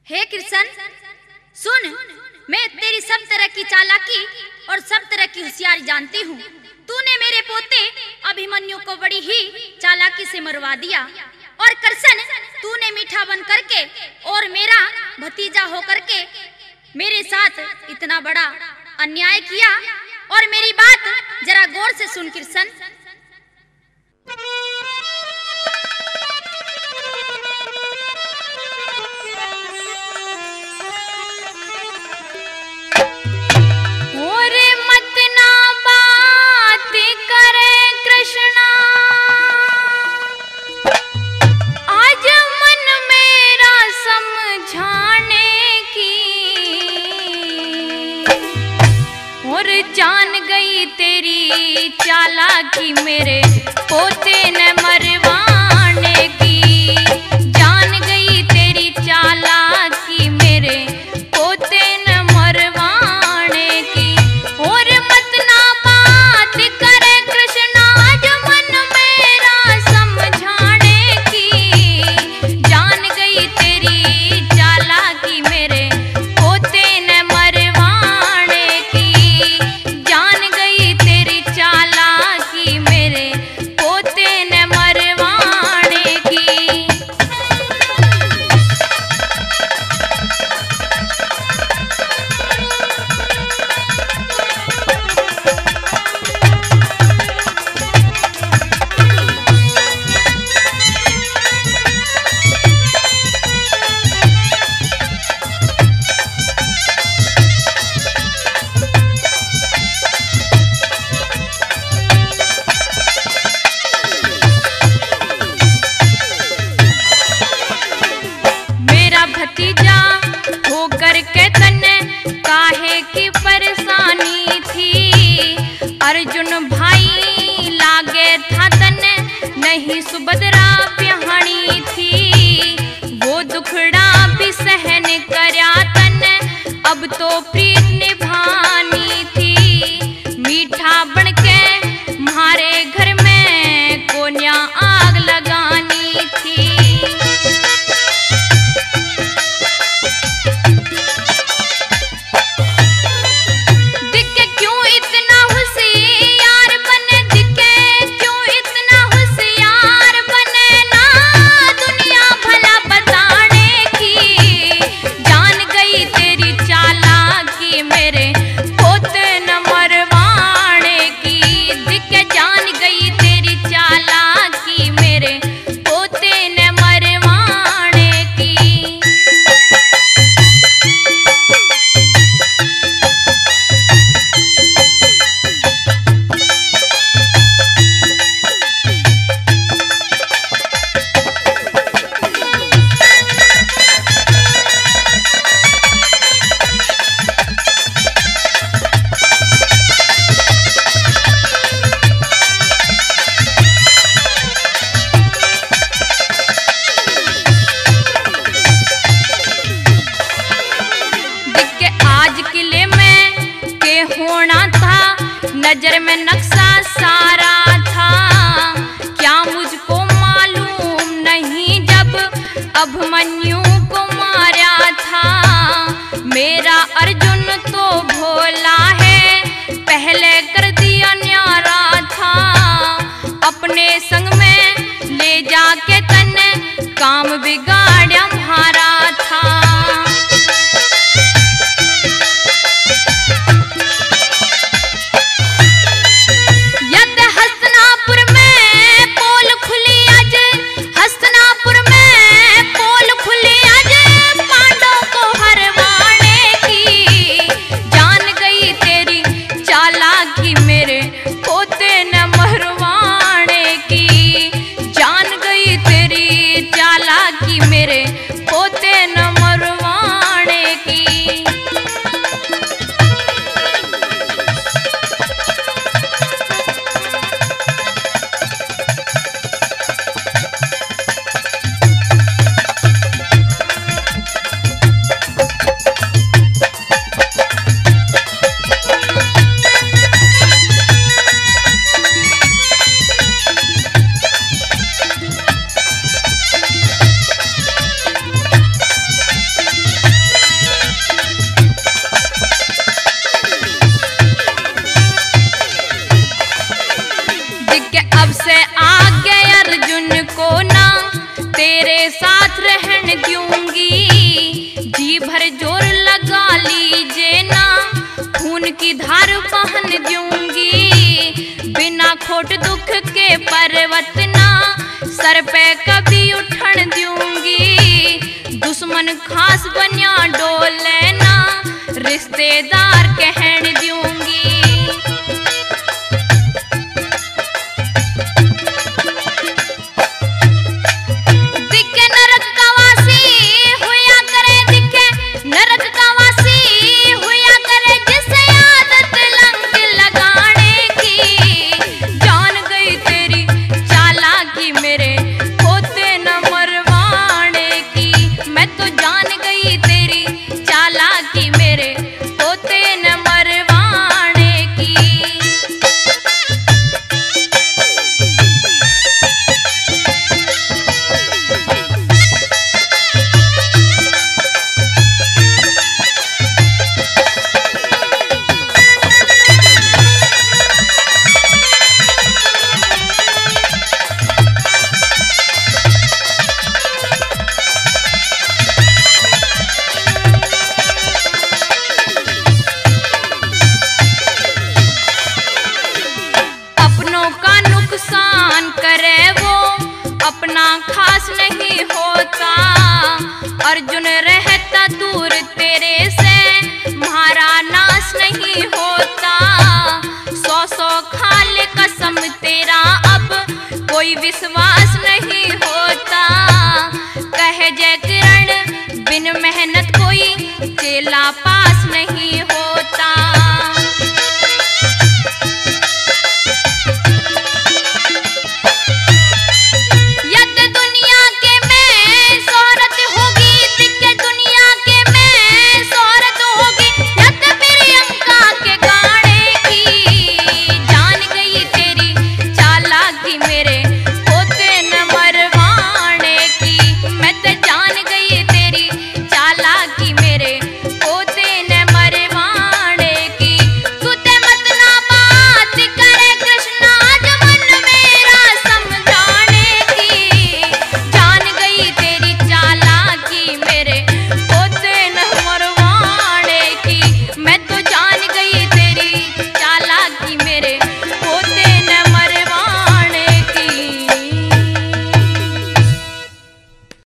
हे कृष्ण सुन, मैं तेरी सब तरह की चालाकी और सब तरह की होशियारी जानती हूँ। तूने मेरे पोते अभिमन्यु को बड़ी ही चालाकी से मरवा दिया, और कृष्ण तूने मीठा बन करके और मेरा भतीजा होकर के मेरे साथ इतना बड़ा अन्याय किया। और मेरी बात जरा गौर से सुन कृष्ण। जान गई तेरी चालाकी मेरे पोते न मरवाने की, जान गई तेरी चालाकी मेरे पोते न मरवाने की। और मत ना बात करे कृष्णा जो मन मेरा समझाने की, जान गई तेरी चालाकी मेरे पोते न मरवाने की, जान गई तेरी चालाकी मेरे पोते न मरवाने की। भतीजा होकर के तन्ने काहे की परेशानी थी, अर्जुन भाई लागे था तन्ने नहीं सुभद्रा ब्याहनी थी। वो दुखड़ा भी सहन करया तन्ने अब तो प्रीत निभानी थी। मीठा बनके म्हारे घर में कोन्या आग लगानी थी। नजर में नक्शा सारा था, क्या मुझको मालूम नहीं जब अभिमन्यु को मारा था। मेरा अर्जुन तो भोला है पहले कर दिया न्यारा था, अपने संग में ले जाके तन्ने काम बिगाड़ा म्हारा था। मेरे पोते दूंगी। जी भर जोर लगा लीजिए ना, खून की धार बहन दूंगी। बिना खोट दुख के पर्वत ना सर पे कभी उठन दूंगी। दुश्मन खास बनिया डोले ना, रिश्तेदार कहन दूंगी। दिखे नरक का वासी हुआ करे, दिखे नरक का वासी हुआ करे, जिसे आदत लंग लगाने की। जान गई तेरी चालाकी मेरे होते न मरवाने की। मैं तो जान गई तेरी चालाकी मेरे होते न मरवाने की। अपनों का नुकसान करे वो अपना खास नहीं होता। अर्जुन रहता दूर तेरे से म्हारा नाश नहीं होता। 100 खाल कसम तेरा अब कोई विश्वास नहीं होता। कहे जय किरण बिन मेहनत कोई चेला पास नहीं होता।